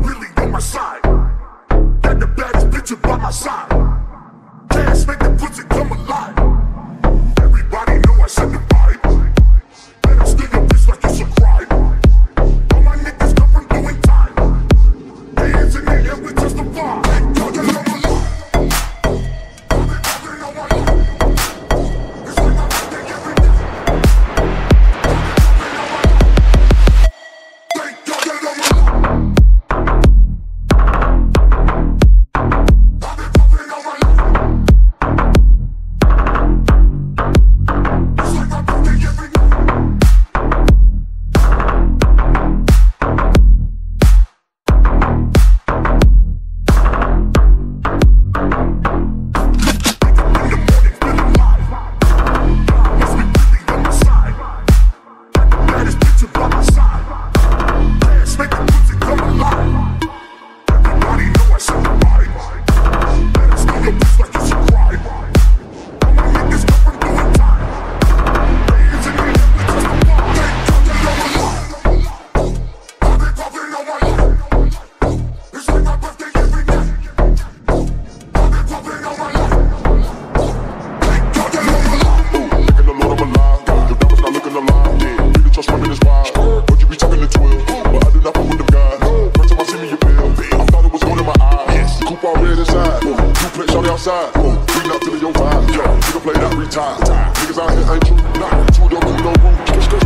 really on my side. Got the baddest bitch by my side. Cash make the pussy come alive. Everybody know I set the vibe. Better stick your bitch like it's a crime. All my niggas come from doing time. Hands in the air, we justify. Talking on my life. Talking on my life. It's like my birthday every day. Talking on my life. Bring up to your vibe, yeah. You can play that retire. Niggas out here ain't true, nah. Two of your crew, no room.